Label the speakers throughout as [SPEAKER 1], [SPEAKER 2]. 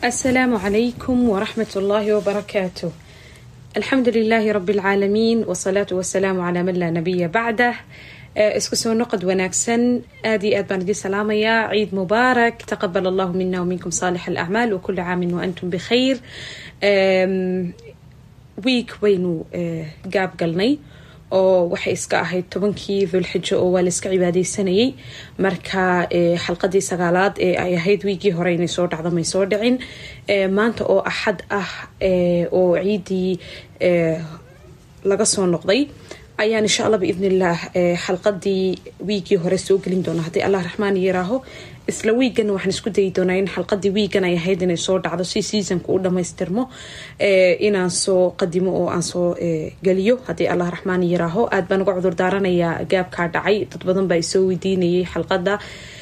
[SPEAKER 1] السلام عليكم ورحمة الله وبركاته. الحمد لله رب العالمين والصلاة والسلام على من لا نبي بعده. اسكو سو نقد وناكسن آدي أدبان دي سلامة يا عيد مبارك، تقبل الله منا ومنكم صالح الأعمال وكل عام وأنتم بخير. ويك وينو قاب قلني oo waxay iska ahayd 10kii Dhulxijjo oo waa la iska cibaadeysanayay marka xalqadii sagaalaad ee ay ahayd wiigii hore inay soo dhacdo may soo dhicin. maanta oo axad ah oo ciidii laga soo noqday ayaan insha Allah biidnillah xalqadii wiigii hore soo gelin doona hadii Allah raxmaan yaraaho. isla wiigan waxaan isku dayi doonaa in xalqadii wiigan ay ahayd inay soo dhacdo si seasonku u dhamaystirmo inaan soo qadimo oo aan soo galiyo hadii Allah raxmaan yaraaho. aad baan uga cudur daaranayaa gaabka dhacay, dad badan baa soo weydiinayay xalqada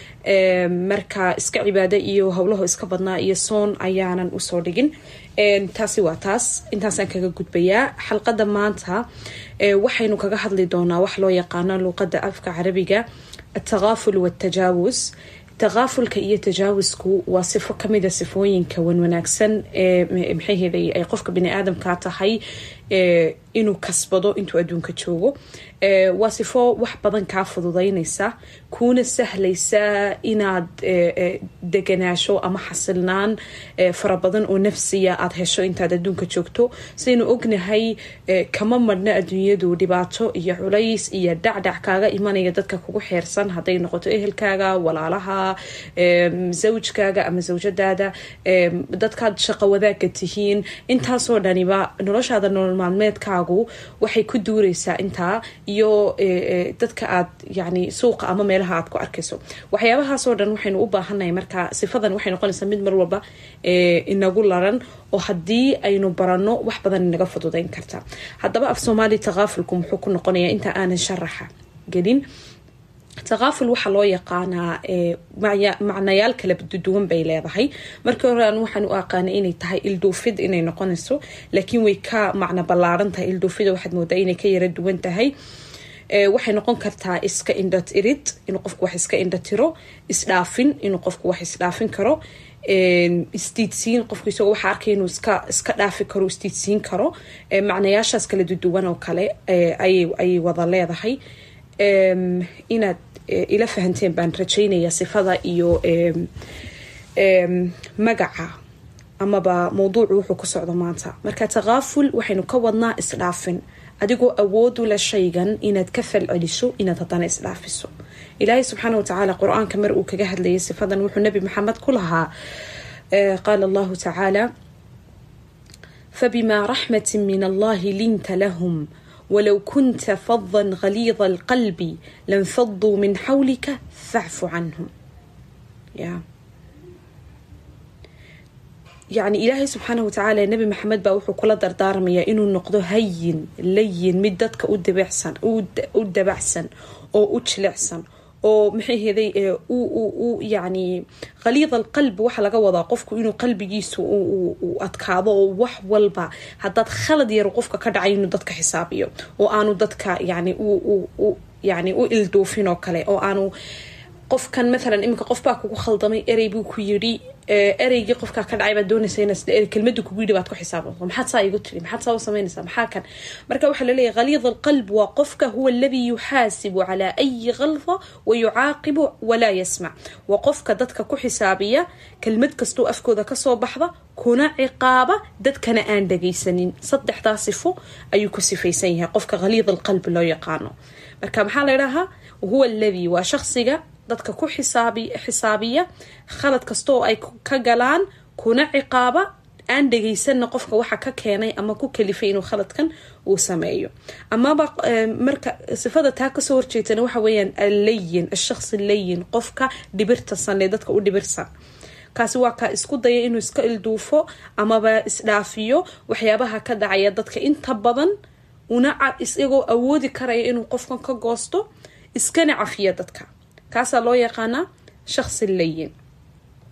[SPEAKER 1] marka iska cibaado iyo hawlaha iska badnaa iyo soon ayaanan u soo dhigin. taasi waa taas, intaasaan kaga gudbayaa. xalqada maanta waxaynu kaga hadli doonaa wax loo yaqaano luqadda afka carabiga التغافل والتجاوز. تغافلك iyo tajaawusku waa sifo kamid ah sifooyinka wanaagsan maxay heeday ay qofka bini aadamka tahay inuu kasbado intuu adduunka joogo. waa sifo wax badan ka fududeynaysa kuna sahlaysa inaad deganaasho ama xasilnaan fara badan oo nafsiya aad hesho intaad adduunka joogto. sidoo ognahay kama marna adduunyadu dhibaato iyo culays iyo dhacdac kaaga imanaya dadka kugu xeersan, haday noqoto ehelkaaga, walaalaha, zawjkaaga ama zawjadaada, dadkaad shaqo wadaagga tihiin. intaasoo dhaniba noloshaada nolol maalmeedkaagu waxay ku duuraysaa intaa iyo dadka aad yani suuqa ama meelaha aad ku arkayso. waxyaabahaas oo dhan waxaynu u baahanahay marka sifadan waxay noqonaysaa mid mar walba inagu laran oo hadii aynu barano wax badan inaga fududeyn karta. haddaba af Soomaali taqaafulku muxuu ku noqonayaa inta aanan sharaxa gelin. تغافل waxa loo yaqaanaa macnayaal kala duwan bay leedahay. markii hore aan waxaan u aqaanay inay tahay ilduufid inay noqonayso, laakiin way ka macna ballaaran tahay. ilduufida waxaad moodaa inay ka yara duwan tahay. waxay noqon kartaa iska indhat irid, inuu qofku wax iska indhatiro, isdhaafin, inuu qofku wax isdhaafin karo, istiidsiin, qofku isagoo waxa arkay inuu iska dhaafi karo, istiidsiin karo. macnayaashaas kala duwan oo kale ay wada leedahay. inaad ila fahanteen baan rajaynaya sifada iyo magaca amaba mowduucu wuxuu ku socdo maanta. marka taqaaful waxaynu ka wadnaa isdhaafin, adigoo awood u leh shaygan inaad ka falceliso inaad haddana isdhaafiso. ilaahay subxaanahu wa tacaala qur-aanka mar uu kaga hadlayay sifadan wuxuu nabi maxamed ku lahaa qaala allahu tacaala فبما رحمة من الله لنت لهم ولو كنت فظا غليظ القلب لانفضوا من حولك فاعف عنهم. يعني إلهي سبحانه وتعالى النبي محمد باوحو كل دردار ميا إنه النقض هين لين مدتك أود بحسن أو أتشلعسن أو محي هذي يعني غليظ القلب وحلا جوضا قفك إنه قلبي جيس وأتكاضه وح والبا هذا خلد يرقفك كدعي إنه ضدك حسابيه وأنو ضدك يعني يعني إلدوفينه كله أو أنو قف كان مثلا إمك قف باك وخلطمي قريبي كيري أريجي قف كان عيب دون سينس كلمة كبيرة بعد حسابه وما حد صاي قلت لي ما حد صاو سمينس ما حاكن مركب وحلا لي غليظ القلب وقفك هو الذي يحاسب على أي غلطة ويعاقب ولا يسمع. وقفك ضدك كحسابية كلمة كستو أفكو ذا كسو بحظة كنا عقابة ضد كان آن دقي سنين صدح تصفه أي كسفي سيها. قفك غليظ القلب لا يقانو مركب حال لها وهو الذي وشخصك dadka ku xisaabiya khalad kasto ay ka galaan kuna ciqaaba aan dhageysan qofka waxa ka keenay ama ku kalifay inuu khaladkan uu sameeyo. ama marka sifada taa ka soo horjeetana waxa weeyaan al-layyin, ash-shakhs al-layyin, qofka dhibirta sanay dadka u dhibirsan. kaasi waa ka isku daya inuu iska ilduufo ama ba isdhaafiyo waxyaabaha ka dhacaya dadka inta badan una isagoo awoodi karaya inuu qofkan ka goosto iskana cafiya dadka. كاسا لو يقانا شخص اللين.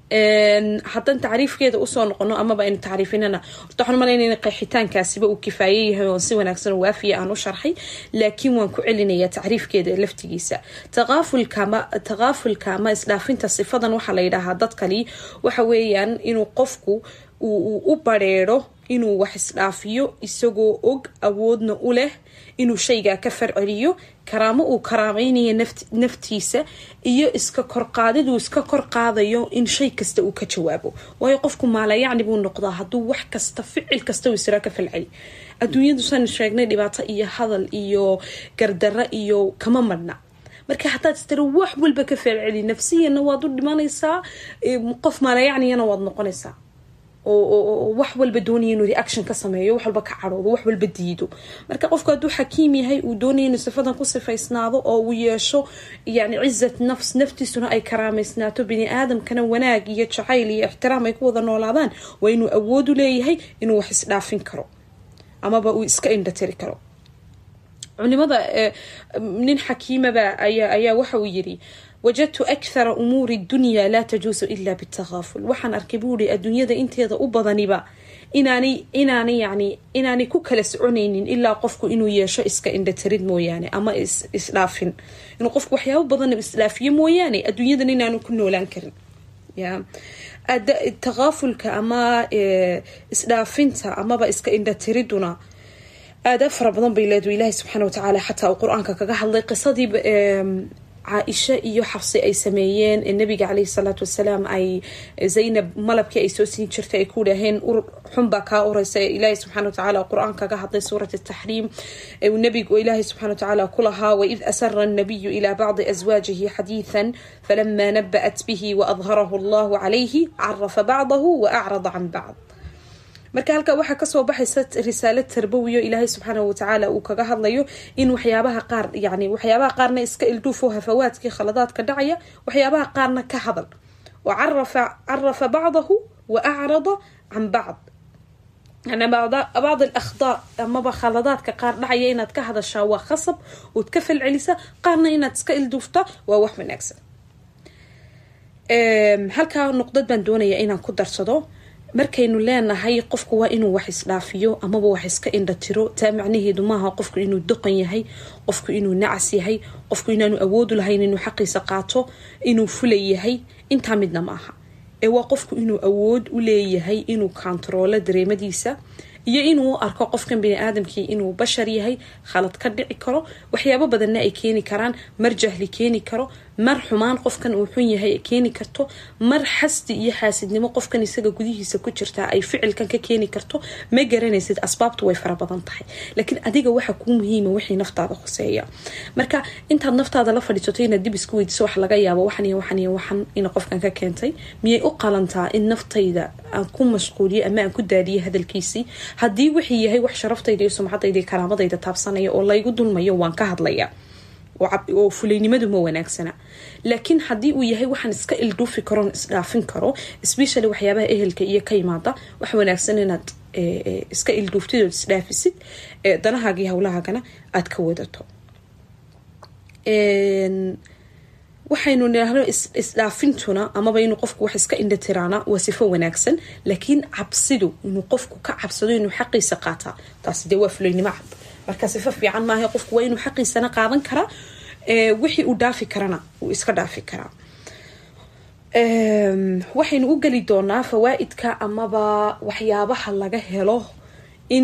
[SPEAKER 1] haddaan tacriifkeeda usoo noqono amaba aynu tacriifinana horta waxaan umalaynaya qeexitaankaasiba uu kifaayey yahay oon si wanaagsan oo waafiya aan u sharxay laakiin waan ku celinayaa tacriifkeeda laftigiisa taqaafulka ama isdhaafinta sifadan waxaa la yidhaahaa dadkani waxa weeyaan inuu qofku uu u bareero inuu wax isdhaafiyo isagoo og awoodna u leh inuu shaygaa ka farceliyo karaamo uu karaamaynayo naftiisa iyo iska korqaadiduu iska korqaadayo in shay kasta uu ka jawaabo waayo qofku maala yacni buu noqdaa hadduu wax kasta ficil kasta uu israa ka falceli adduunyadu saan sheegnay dhibaato iyo hadal iyo gardarro iyo kama madhna marka hadaad istira wax walba ka falceli nafsiyana waad u dhimanaysaa qof maala yacniyana waad noqonaysaa oo wax walba doonaya inuu reaction ka sameeyo wax walba ka cadhoodo wax walba diido marka qofku hadduu xakiim yahay uu doonaya inuu sifadan ku sifaysnaado oo uu yeesho yani cizat nafs naftiisuna ay karaamaysnaato bini aadamkana wanaag iyo jacayl iyo ixtiraam ay ku wada noolaadaan waa inuu awood u leeyahay inuu wax isdhaafin karo amaba uu iska indhatiri karo culimada nin xakiimaba ayaa waxa uu yiri وجدت أكثر أمور الدنيا لا تجوز إلا بالتغافل وحن أركبولي الدنيا دا انتيضا أبضانيبا إناني كوكلا سعونين إلا قفكو إنو ياشا إسكا إندا تريد موياني أما إسلافين إنو قفكو حياو بضاني بإسلافية موياني الدنيا دا إنانو كنو لانكرن التغافل كأما إسلافينتا أما با إسكا إندا تريدنا أدافر بضان بيلادو إلهي سبحانه وتعالى حتى القرآن كاكاها اللي قصدي عائشة iyo xafsi ay sameeyeen nabiga kaleey salaatu wasalaam ay Zaynab malabkii ay soo siin jirtay ay ku dhaheen xunba ka oraysa Ilaahay subhanahu wa ta'ala quraanka ka hadlay suurat at-tahrim ay nabiga Ilaahay subhanahu wa ta'ala kulaha wa id asarra an-nabiy ila ba'd azwajihi hadithan falamma nabba'at bihi wa adharahu Allah alayhi 'arrafa ba'dahu wa a'rada 'an ba'd marka halka waxa ka soo baxaysa risaalad tarbiyo Ilaahay subhanahu wa ta'ala uu kaga hadlayo in waxyaabaha qaar yani waxyaabaha qaarna iska ilduufo hafawaadkii khaladaadka dhacaya waxyaabaha qaarna ka hadal oo عرف بعضه واعرض عن بعض أنا بعض الأخطاء أما بخلادات كقار dhacaya inaad ka hadashaa waa khasab oo tkafal celisa qaarna inaad iska ilduufta waa wax wanaagsan halka nuqdad baan doonaya inaan ku darsado markaynu leenahay qofku waa inuu wax isdhaafiyo ama wax iska indhatiro taa macnaheedu maaha qofku inuu duqan yahay qofku inuu nacas yahay qofku inaanu awood u lahayn inuu xaqiisa qaato inuu fulay yahay inta midna maaha waa qofku inuu awood u leeyahay inuu control dareemadiisa iyo inuu arko qofkan bini aadamkii inuu bashar yahay khalad ka dhici karo waxyaabo badanna ay keeni karaan mar jahli keeni karo mar xumaan qofkan uu xun yahay keeni karto mar xasdi iyo xaasidnimo qofkan isaga gudihiisa ku jirta ay ficilkan ka keeni karto ma garanaysid asbaabtu way fara badan tahay laakiin adiga waxa ku muhiim ah wixii naftaada khuseeya marka intaad naftaada la fadhiisato inaad dib isku weydiiso wax laga yaabo waxan in qofkan ka keentay miyay u qalantaa in naftayda aan ku mashquuliyo ama aan ku daaliyo hadalkiisi haddii wixii yahay wax sharaftayda iyo sumcadayda iyo karaamadayda taabsanaya oo laygu dulmayo waan ka hadlaya oo fulaynimadu ma wanaagsana laakiin haddii uu yahay waxaan iska ilduufi karo isdhaafin karo especially waxyaabaha ehelka iyo ka yimaada wax wanaagsan inaad iska ilduuftid oo isdhaafisid danahaaga iyo hawlahaagana aad ka wadato waxaynu niraahdo isdhaafintuna amaba inuu qofku wax iska indhatiraana waa sifo wanaagsan laakiin cabsidu inuu qofku ka cabsado inuu xaqiisa qaataa taasi dee waa fulaynimo cad marka sifo fiican maaha qofku waa inuu xaqiisana qaadan karaa wixii uu dhaafi karana uu iska dhaafi karaa waxaynu u geli doonaa fawaa'idka amaba waxyaabaha laga helo in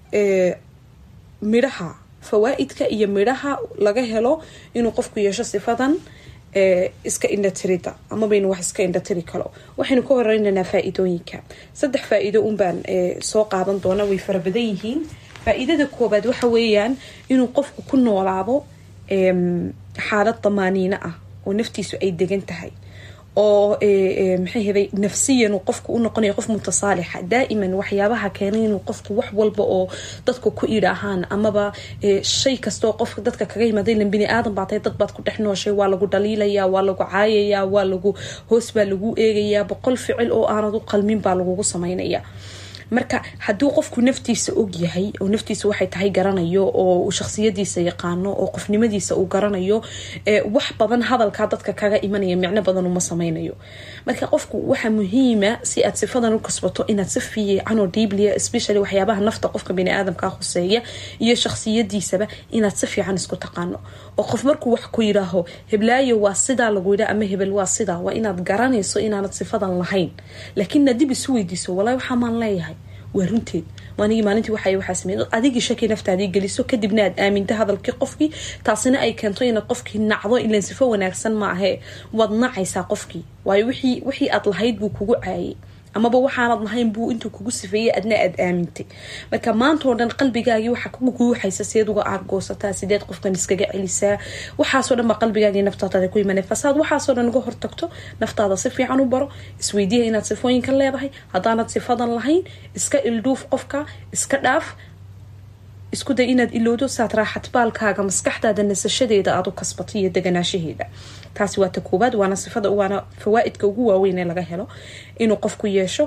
[SPEAKER 1] midhaha fawaa'idka iyo midhaha laga helo inuu qofku yeesho sifadan iska indhatirida amaba inuu wax iska indhatiri karo waxaynu ka horeynaynaa faa'iidooyinka 3 faa'iido baan soo qaadan doona way fara badan yihiin faa'iidada koobaad waxa weeyaan inuu qofku ku noolaado xaalad damaaniina ah oo naftiisu ay degan tahay oo maxay heday nafsiyan qofku u noqonayo qof mutasaalixa daa'iman waxyaabaha keenay inuu qofku wax walba oo dadku ku ilaahaan amaba shay kasto qof dadka kaga yimaado in bini aadam baatay dad baad ku dhaxnooshay waa lagu dhaliilaya waa lagu caayaya waa lagu hoos baa lagu eegaya boqol ficil oo aanad u qalmin baa lagu sameeynaya marka hadduu qofku naftiisa og yahay oo naftiisa waxay tahay garanayo oo shakhsiyadiisa yaqaano oo qofnimadiisa uu garanayo wax badan hadalka dadka kaga imanaya micno badan uma samaynayo marka qofku waxa muhiima si aad sifadan u kasbato inaad si fiican oo deeply especially waxyaabaha nafta qofka bini aadamka khuseeya iyo shakhsiyadiisaba inaad si fiican isku taqaano oo qof markuu wax ku yiraaho heblaayo waa sida lagu yiraahdo ama hebel waa sida waa inaad garanayso inaanad sifadan lahayn laakiin dib isu weydiiso walaa waxa maan leeyahay warunteed waanigi maalintii waxa sameeyay adigi shaki naftaadii galiso kadibna aad aaminta hadalkii qofkii taasina ay keento in qofkii nacdo ilaa sifo wanaagsan ma aha wad nacaysa qofkii waayo wixii aad lahayd buu kugu caayay ama ba waxaanad lahayn buu intuu kugu sifeeyay adna aad aamintay marka maanta oo dhan qalbigaagii waxa kugu guuxaysa sideed uga argoosataa sideed qofkan iskaga celisaa waxa soo dhan qalbigaagii naftaada ku imanay fasaad waxa soo dhan uga hortagto naftaada si fiican u baro isweydiin inaad sifooyinka leedahay hadaanad sifadan lahayn iska ilduuf qofka iska dhaaf isku day inaad iloodo saad raaxat baalkaaga maskaxdaada nasashadeeda aad u kasbatay iyo deganaashaheeda taasi waa takuubad waana sifada waana fawaaidka ugu waaweyn ee laga helo inuu qofku yeesho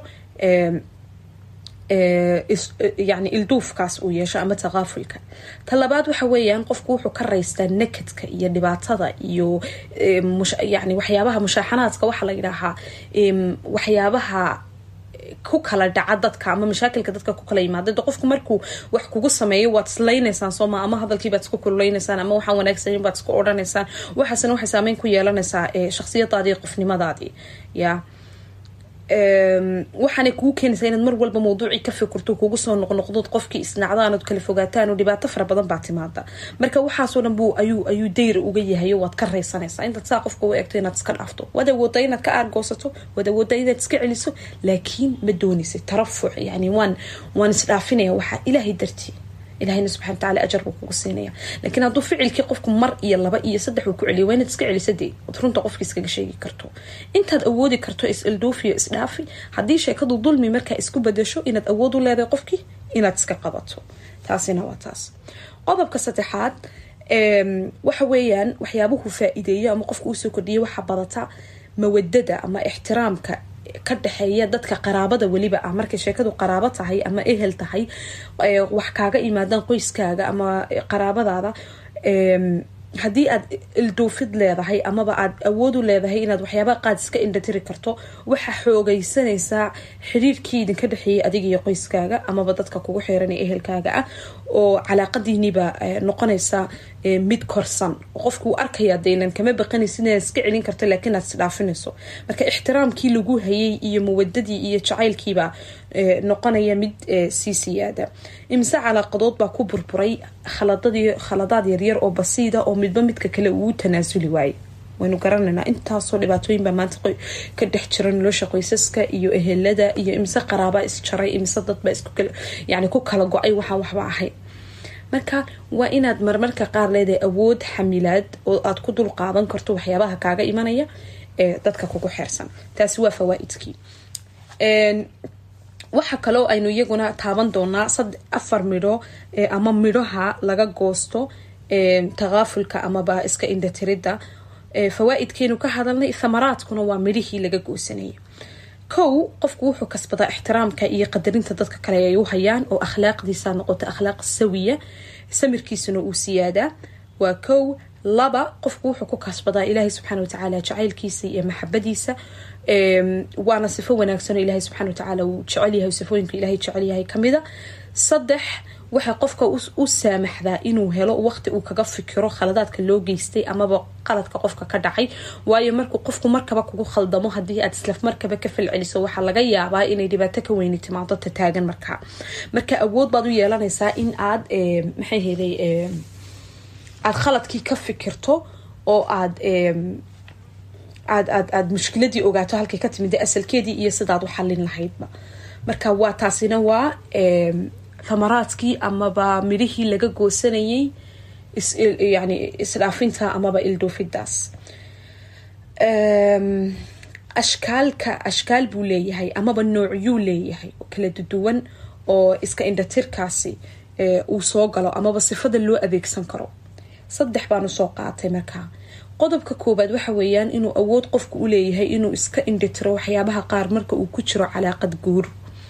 [SPEAKER 1] يعني ilduufkaas uu yeesho ama taqaafulka talabaad waxa weeyaan qofku wuxuu ka raystaa nakadka iyo dhibaatada iyo yani waxyaabaha mushaaxanaadka waxa la yiraahdaa waxyaabaha ku kala dhaca dadka ama mashaakilka dadka ku kala yimaada qofku markuu wax kugu sameeyo waad islaynaysan soo ama hadalkii baad isku kululaynaysan ama waxa wanaagsan baad isku oranaysan waxaasna waxa saameyn ku yeelanaysaa shakhsiyadaadii qofnimadaadii ya waxaana kuu keenaysaa inaad mar walba mawduuci ka fikirto kugu soo noqnoqdo qofkii isnacdaan oo kala fogaataan oo dhibaato fara badan baa timaada marka waxa soo dhan buu ayuu dayr uga yahay waad ka reysanaysaa inta saa qofka u eegto inaad iska dhaafto wada wada inaad ka argoosato wada wada inaad iska celiso laakiin ma doonaysa tarafuc yani waan isdhaafinaya waxa ilaahay dartii إلهي سبحانه وتعالى أجر وقصينيا لكن هذا فعل كي قفكم مر إيا لبا إيا صدح وكعلي وين تسكعلي سدي وترون تقفك إسكا شيء كرتو أنت أودي كرتو إسئل دوفي إسلافي حدي شيء كذو ظلمي مركا إسكو بدشو إن أودو لا قفكي إن تسكا قبطو تاسينا وتاس قضب كستحات وحويان وحيابوه فائدية أما قفك أوسو كردية وحبضتا موددة أما احترامك كدحية dadka qaraabada waliba ah markay sheekadu qaraabo tahay ama ehel tahay wax kaaga imaadaan qoyskaaga ama qaraabadaada hadii aad ildoofid leedahay ama aad awood u leedahay inaad waxyaabo qaad iska indhatiri karto waxa xoogaysanaysa xiriirkiidin ka dhaxeeyay adiga iyo qoyskaaga ama dadka kugu xeeran ee ehelkaaga ah oo calaaqadiiniba noqonaysa mid korsan qofku arkaya deelan kama baqanaysin inaad iska celin karto laakiin aad isdhaafinayso marka ixtiraamkii lagu hayay iyo muwadadii iyo jacaylkiiba noqonaya mid si siyaada imsa calaaqadood baa ku burburay khaladaad yaryar oo basiida oo midba midka kale uu tanaasuli waayay waynu garanayna intaasoo dhibaatooyin baa maanta ka dhex jira nolosha qoysaska iyo ehelada iyo imsa qaraaba isjaray imsa dadba isku kala yani ku kala go'ay waxba ahay marka waa inaad marmarka qaar leedahay awood xamilaad oo aad ku dul qaadan karto waxyaabaha kaaga imanaya dadka kugu xeersan taasi waa fawaaidkii waxa kale oo aynu iyaguna taaban doonaa 4 midho ama midhaha laga goosto taqaafulka ama ba iska indhatirida fawaaidkeenu ka hadalnay thamaraadkuna waa midhihii laga goosanay kow qofku wuxuu kasbadaa ixtiraamka iyo qadarinta dadka kale ay u hayaan oo akhlaaqdiisa noqoto akhlaaq sawiya samirkiisuna uu siyaada waa kow laba qofku wuxuu ku kasbadaa ilaahay subxaanahu wa ta'ala jacaylkiisa iyo maxabadiisa waana sifo wanaagsan oo ilaahay subxaanahu wa ta'ala uu jecel yahay sifooyinka ilaahay jecel yahay kamida saddex waxa qofka u saamaxdaa inuu helo waqti uu kaga fikiro khaladaadka loo geystay ama qaladka qofka ka dhacay waayo markuu qofku markaba kugu khaldamo hadii aad isla markaba ka falceliso waxa laga yaabaa inay dhibaato ka weyn timaado taagan marka awood baad u yeelanaysaa in aad maxay heeday aad khaladkii ka fikirto oo aad mushkiladii ogaato halkay ka timid asalkeedii iyo sidaad u xallin lahaydba marka waa taasina waa thamaraadkii ama ba midhihii laga goosanayay yani isdhaafinta ama ba ildoofidaas ashkaal buu leeyahay ama ba noocyuu leeyahay kala duwan oo iska indhatirkaasi uu soo galo ama ba sifada loo adeegsan karo 3 baan soo qaatay markaa qodobka koobaad waxa weeyaan inuu awood qofku u leeyahay inuu iska indhatiro waxyaabaha qaar marka uu ku jiro calaaqad guur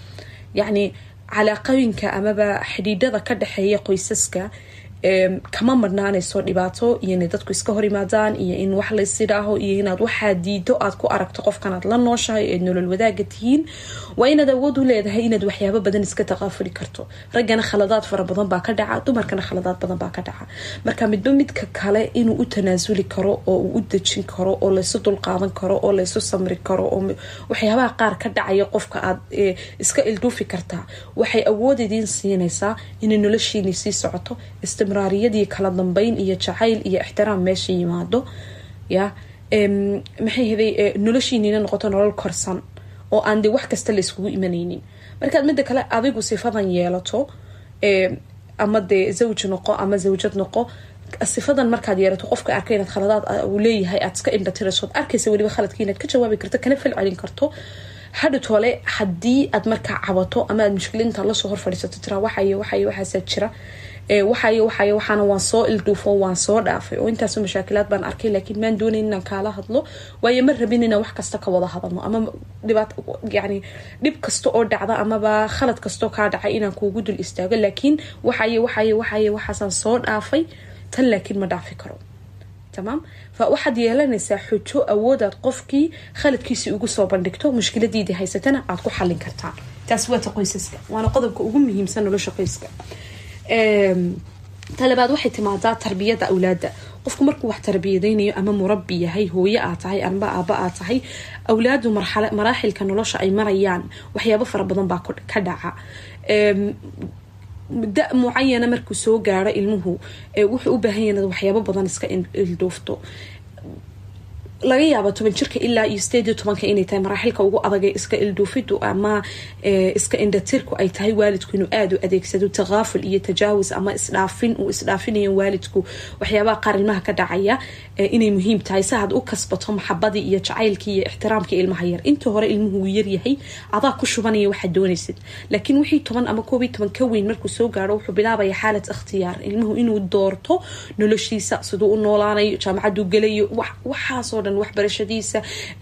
[SPEAKER 1] يعني علاقooyinka amaba xidhiidhada ka dhaxeeya qoysaska kama marnaanayso dhibaato iyo in dadku iska hor yimaadaan iyo in wax la isiraaho iyo inaad waxa diido aad ku aragto qofkan aad la nooshahay ee nolol wadaaga tihiin waa inaad awood u leedahay inaad waxyaabo badan iska taqaafuli karto ragana khaladaad fara badan baa ka dhaca dumarkana khaladaad badan baa ka dhaca marka midba midka kale inuu u tanaasuli karo oo uu u dejin karo oo la isu dul qaadan karo oo la isu samri karo oo waxyaabaha qaar ka dhacaya qofka aad iska ilduufi kartaa waxay awood idin siinaysaa in noloshiina sii socoto istimraariyadii kala dambeyn iyo jacayl iyo ixtiraam meesha yimaado ya maxay haday noloshiina noqoto nolol korsan oo aan wax kasta la iskugu imanaynin markaad mid kale adigu sifadan yeelato ama de zawj noqo ama zawjad noqo sifadan markaad yeelato qofka arkay inaad khaladaad uu leeyahay aad iska indhatirayso arkaysa waliba khaladkii inaad ka jawaabi karto kana falcelin karto hadhoole hadii aad markaa cabato ama aad mushkilinta la soo hor fadhiisato tira waxaas jira waxaana waan soo ilduufo waan soo dhaafay oo intaas mashaakilaad baan arkay laakiin maan doonayn inaan kala hadlo waayo ma rabin inaan wax kasta ka wada hadalno ama dhibaato yani dhib kasta oo dhacda ama ba khalad kasta ka dhacay inaan kuugu dul istaago laakiin waxaan soo dhaafay tan laakiin ma dhaafi karo تمام فواحد yeelanaysa xujo awoodaad qofkii khaladkiisa ugu soo bandhigto mushkiladii haysatana aad ku xallin kartaa taas waa qoysaska waana qodobka ugu muhiimsan nolosha qoyska talabaad waxay timaadaa tarbiyada awlaada qofku markuu wax tarbiyadeynayo ama murabbi yahay hooyo aad tahay ama aaba aad tahay awlaadu maraaxilka nolosha ay marayaan waxyaabo fara badan baa ka dhaca da معينة markuu soo gaaro ilmuhu wuxuu u baahan yahay waxyaabo badan iska ilduufto laga yaabo 10 jirka ilaa 18 inay tahay maraaxilka ugu adag ee iska ilduufidu ama iska indhatirku ay tahay waalidku inuu aad u adeegsado taqaaful iyo tajaawuz ama isdhaafinayo waalidku waxyaabaha qaar ilmaha ka dhacaya inay muhiim tahay saad u kasbato maxabadii iyo jacaylkii iyo ixtiraamkii ilmaha yar inta hore ilmuhu yar yahay adaa ku shubanaya waxa doonaysid laakiin wixii 10 ama 12 ka weyn markuu soo gaaro wuxuu bilaabaya xaalad ikhtiyaar ilmuhu inuu doorto noloshiisa sidoo u noolaanayo jaamacadu galayo waxa soo waxbarashadiisa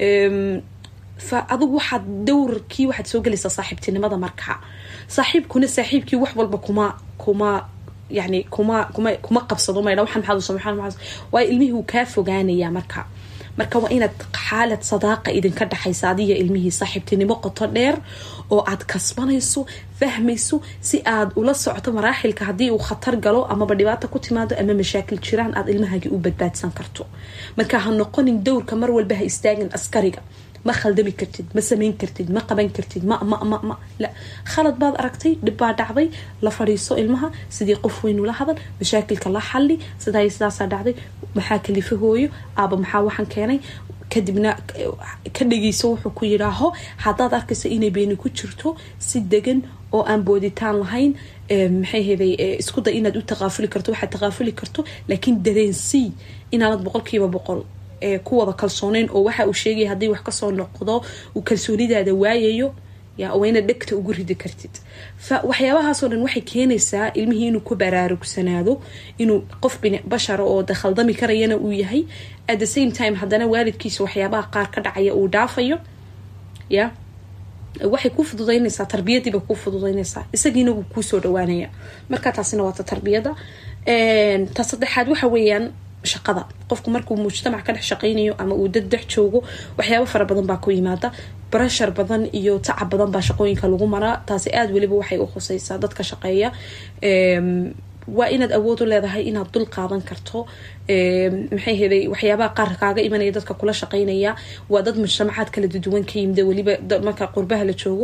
[SPEAKER 1] فأضو واحد دور كي واحد سوق لي صاحبتي لماذا مركها صاحبكنا صاحبكي وحول كما يعني كما قبصدوا ما يروح محل سبحان وإلمي هو كاف وجاني مركها وإن حالة صداقة إذا كنت حيسادية إلمي صاحبتي نمقطة دير أو عاد كسبانيسو فهميسو سي عاد ولا صعت مراحل كهدي وخطر قالو أما بديباتا كنت ماذا أما مشاكل جيران عاد إلمها جي وبدبات سانكرتو مركا هنقون الدور كمر والبها يستاجن أسكريقة ما خلدمي كرتد ما سمين كرتد ما قبن كرتد ما لا خلط بعض أركتي دبا دعضي لفريسو إلمها سيدي قفوين ولا هذا مشاكل كلا حلي سداي سداسا دعضي محاكل اللي فيهويو أبا محاوحن كاني كدبنا كدغيسو wuxuu ku yiraaho hadaad arkayso inay beeni ku jirto si degan oo aan booditaan lahayn maxay heeday isku day inaad u taqaafuli karto waxa taqaafuli karto laakiin dareensi inaad 100% ku wada kalsooneen oo waxa uu sheegay hadii wax ka soo noqdo uu kalsoonidaada waayayo yaa wayna dhegta ugu ridi kartid fa waxyaabahaas oo dhan waxay keenaysaa ilmihii inuu ku baraarugsanaado inuu qof bashar oo dakhaldami karayana uu yahay at the same time hadana waalidkiisa waxyaabaha qaar ka dhacaya uu dhaafayo ya waxay ku fududeynaysaa tarbiyadiiba ku fududeynaysaa isagiina uu ku soo dhawaanaya marka taasina waa tarbiyada ta saddexaad waxa weeyaan shaqada qofku markuu mujtamac ka dhex shaqeynayo ama uu dad joogo waxyaabo fara badan baa ku yimaada pressure badan iyo tacab badan baa shaqooyinka lagu maraa taasi aad waliba waxay u khusaysaa dadka shaqeeya waa inaad awood u leedahay inaad dul qaadan karto maxay heeday waxyaabaha qaar kaaga imanaya dadka kula shaqeynaya waa dad mujtamacaad kala duwan ka yimid waliba marka qurbaha la joogo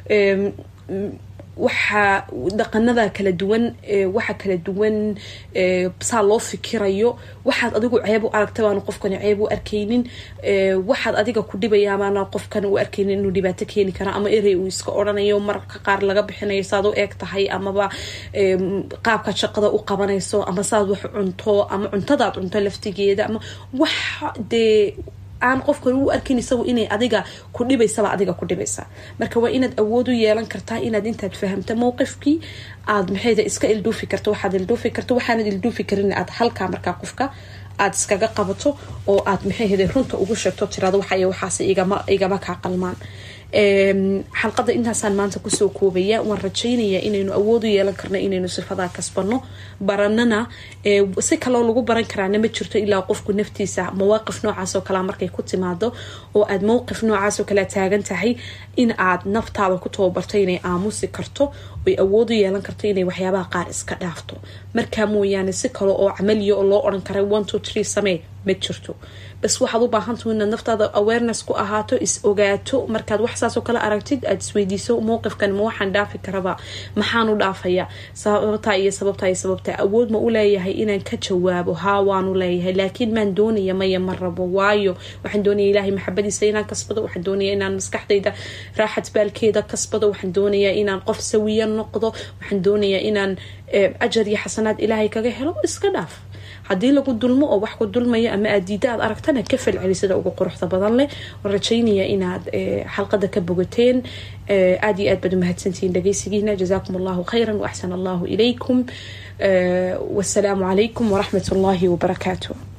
[SPEAKER 1] waxa dhaqanada kala duwan waxa kala duwan saa loo fikirayo waxaad adigu ceeb u aragtay waan qofkan ceeb u arkeynin waxaad adiga ku dhibayaa maana qofkan u arkeynin inuu dhibaato keeni kara ama erey uu iska oranayo marka qaar laga bixinayo saad u eeg tahay ama ba qaabka shaqada u qabanayso ama saad wax cunto ama cuntadaad cunto laftigeeda ama wax de aan qofkan uu arkin isagu inay adiga ku dhibaysaba adiga ku dhibaysa marka waa inaad awood u yeelan kartaa inaad intaad fahamto mowqifkii aad maxayda iska ilduufi karto waxaad ilduufi karto waxaanad ilduufi karin aad halka marka qofka aad iskaga qabato oo aad maxayda runta ugu sheegto tirada waxa waxaas igama ka qalmaan xalqada intaasaan maanta kusoo koobaya waan rajaynayaa inaynu awood u yeelan karno inaynu sifadaa kasbano baranana si kaloo lagu baran karaana ma jirto ilaa qofku naftiisa mawaaqif noocaas oo kale markay ku timaado oo aad mowqif noocaas oo kale taagan tahay in aad naftaada ku tababarto inay aamusi karto oo awood u yeelan karto inay waxyaabaha qaar iska dhaafto marka mooyaane si kale oo camaliyo oo loo oran karo 1 2 3 samee ma jirto bas waxaad u baahan tahay in naftaada awareness ku ahaato is ogaato markaad wax saas oo kale aragtid aad isweydiiso mowqifkan ma waxaan dhaafi karaba maxaan u dhaafaya sababta awood ma u leeyahay inaan ka jawaabo haa waan u leeyahay laakiin maan doonaya maya ma rabo waayo waxaan doonaya ilaahay maxabadiisa inaan kasbado waxaan doonaya inaan maskaxdayda raaxad baalkeeda kasbado waxaan doonaya inaan qof sawiya noqdo waxaan doonaya inaan ajar iyo xasanaad ilaahay kaga helo iska dhaaf hadii lagu dulmo oo wax ku dulmaya ama aadiida aad aragtana ka falcelisada ugu quruxda badan leh rajaynaya inaad xalqada ka bogateen aad iyo aad bad mahadsantiin dhageysigiina jazaakumullahu khayran wa ahsanallahu ilaykum wassalamu alaykum wa rahmatullahi wa barakatuh